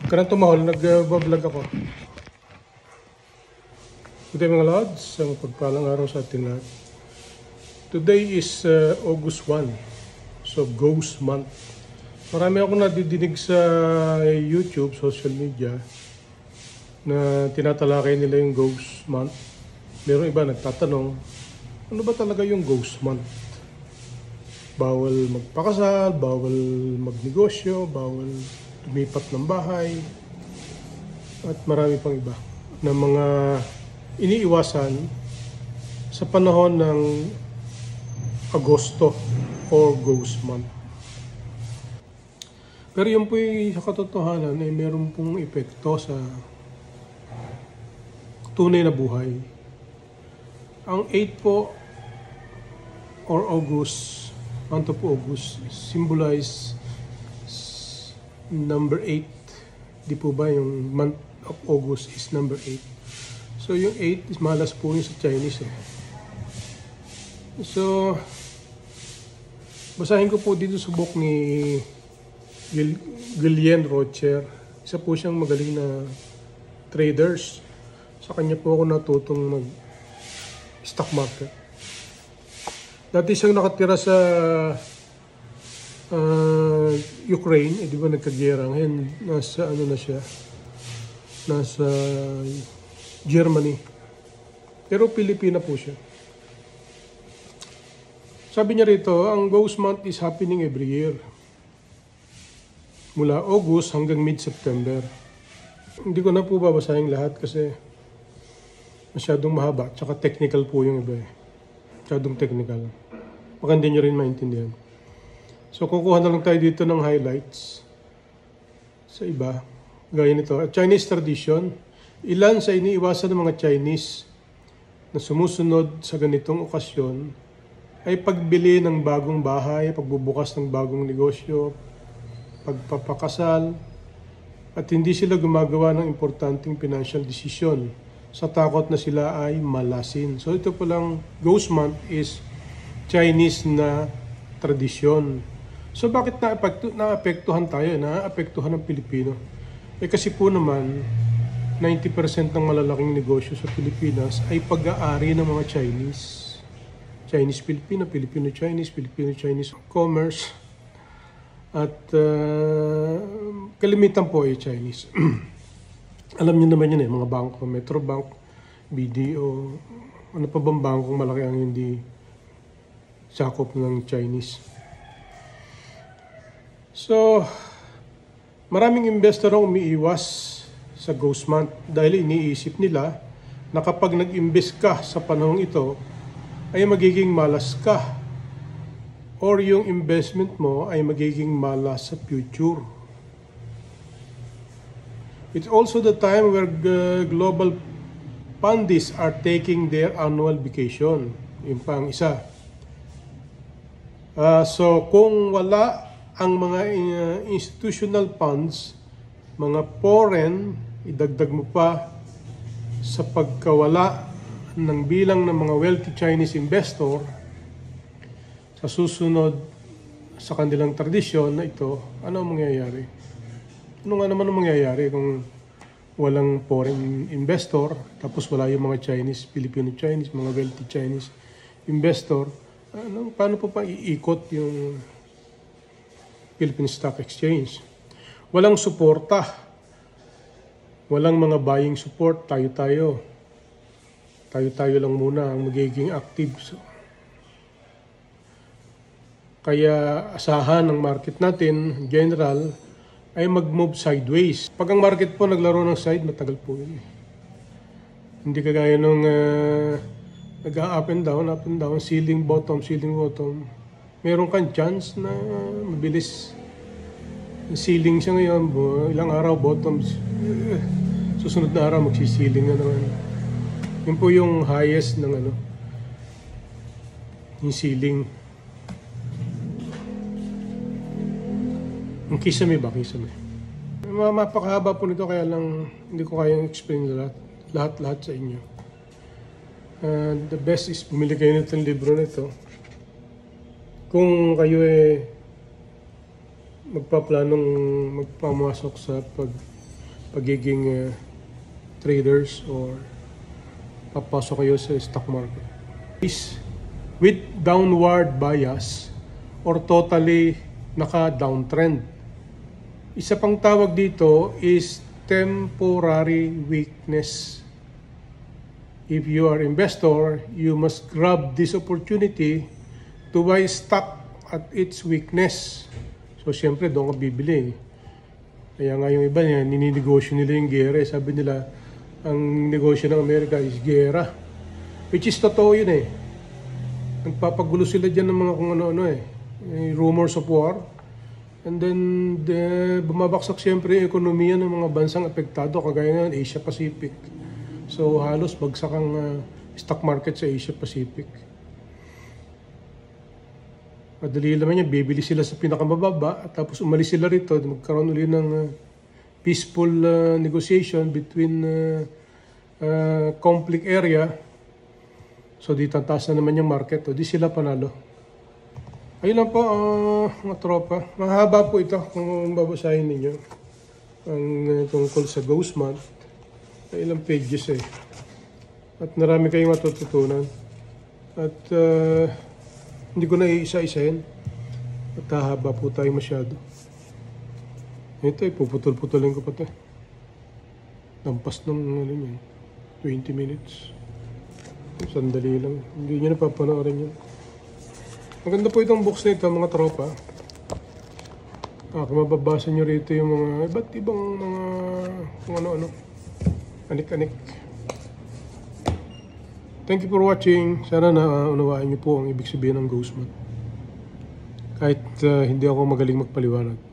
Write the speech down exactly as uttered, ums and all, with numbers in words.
Karang tumahol, nag-vlog ako. Good day mga lods, ang pagpalang araw sa ating lahat. Today is uh, August first, so Ghost Month. Marami ako nadidinig sa YouTube, social media, na tinatalakay nila yung Ghost Month. Meron iba nagtatanong, ano ba talaga yung Ghost Month? Bawal magpakasal, bawal magnegosyo, bawal lumipat ng bahay, at marami pang iba na mga iniiwasan sa panahon ng Agosto or Ghost Month. Pero yun po'y sa katotohanan ay meron pong epekto sa tunay na buhay. Ang eight po or August, month of August, symbolize number eight. Di po ba yung month of August is number eight? So yung eight is malas po yung sa Chinese eh. So basahin ko po dito sa book ni Gil Gillian Rocher. Isa po siyang magaling na traders. Sa kanya po ako natutong mag stock market. Dati siyang nakatira sa Uh, Ukraine, eh, di ba nagkagera? Ngayon, nasa ano na siya? Nasa Germany. Pero Pilipina po siya. Sabi niya rito, ang Ghost Month is happening every year. Mula August hanggang mid-September. Hindi ko na po babasahin lahat kasi masyadong mahaba. Tsaka technical po yung iba eh. Masyadong technical. Baka hindi nyo rin maintindihan. So, kukuha na lang tayo dito ng highlights sa iba. Gaya nito, a Chinese tradition. Ilan sa iniiwasan ng mga Chinese na sumusunod sa ganitong okasyon ay pagbili ng bagong bahay, pagbubukas ng bagong negosyo, pagpapakasal, at hindi sila gumagawa ng importanteng financial decision sa takot na sila ay malasin. So, ito po lang, Ghost Month is Chinese na tradisyon. So bakit naapektu naapektuhan tayo, naapektuhan ng Pilipino? Eh kasi po naman, ninety percent ng malalaking negosyo sa Pilipinas ay pag-aari ng mga Chinese. Chinese-Filipino, Filipino-Chinese, Filipino-Chinese commerce. At uh, kalimitan po ay Chinese. Alam niyo naman yun eh, mga bangko, Metrobank, B D O, ano pa bang bangkong malaki ang hindi sakop ng Chinese? So, maraming investor ang umiiwas sa Ghost Month dahil iniisip nila na kapag nag-invest ka sa panahong ito, ay magiging malas ka or yung investment mo ay magiging malas sa future. It's also the time where the global fundies are taking their annual vacation. Yung pang isa. Uh, so, kung wala ang mga uh, institutional funds, mga foreign, idagdag mo pa sa pagkawala ng bilang ng mga wealthy Chinese investor sa susunod sa kanilang tradisyon na ito, ano ang mangyayari? Ano nga naman ang mangyayari kung walang foreign investor, tapos wala yung mga Chinese, Filipino-Chinese, mga wealthy Chinese investor, ano, paano po pa iikot yung Philippine Stock Exchange? Walang suporta. Walang mga buying support. Tayo-tayo. Tayo-tayo lang muna ang magiging active. So, kaya asahan ng market natin, general, ay mag-move sideways. Pag ang market po naglaro ng side, matagal po yun. Hindi kagaya nung uh, nag-up and down, up and down, ceiling bottom, ceiling bottom. Meron kang chance na mabilis. Ceiling siya ngayon, ilang araw bottoms. Susunod na araw magsisiling na naman. Yun po yung highest ng ano, yung ceiling. Yung kisame ba? Kisame. Mapakahaba po nito kaya lang hindi ko kayang explain lahat, lahat-lahat sa inyo. Uh, the best is bumili kayo nitong libro nito. Kung kayo eh magpaplanong magpamasok sa pag pagiging uh, traders or papasok kayo sa stock market. Is with downward bias or totally naka-downtrend. Isa pang tawag dito is temporary weakness. If you are investor, you must grab this opportunity to buy stock at its weakness. So, siyempre, doon ka bibili. Kaya nga yung iba niya, nininegosyo nila yung gera. Sabi nila, ang negosyo ng Amerika is gera. Which is totoo yun eh. Nagpapagulo sila dyan ng mga kung ano-ano eh. Rumors of war. And then, the, bumabaksak siyempre yung ekonomiya ng mga bansang apektado, kagaya ng Asia Pacific. So, halos bagsak ang uh, stock market sa Asia Pacific. Madali naman yan, bibili sila sa pinakamababa at tapos umalis sila rito, magkaroon ulit ng uh, peaceful uh, negotiation between uh, uh, conflict area. So, di tataas na naman yung market. O, di sila panalo. Ayun lang po, uh, mga tropa. Mahaba po ito kung babasahin ninyo. Ang uh, tungkol sa Ghost Month. Ay, ilang pages eh. At marami kayong matututunan. At uh, hindi ko na iisa-isahin. At hahaba po tayo masyado. Ito eh, puputol-putulin ko pa ito. Lampas ng ano yun, twenty minutes. Sandali lang. Hindi nyo napapanoorin yun. Maganda po itong box na ito, mga tropa. Ah, kung mababasa nyo rito yung mga iba't ibang mga kung ano-ano. Anik-anik. Thank you for watching. Sana na unawaan nyo po ang ibig sabihin ng Ghost Month. Kahit uh, hindi ako magaling magpaliwanag.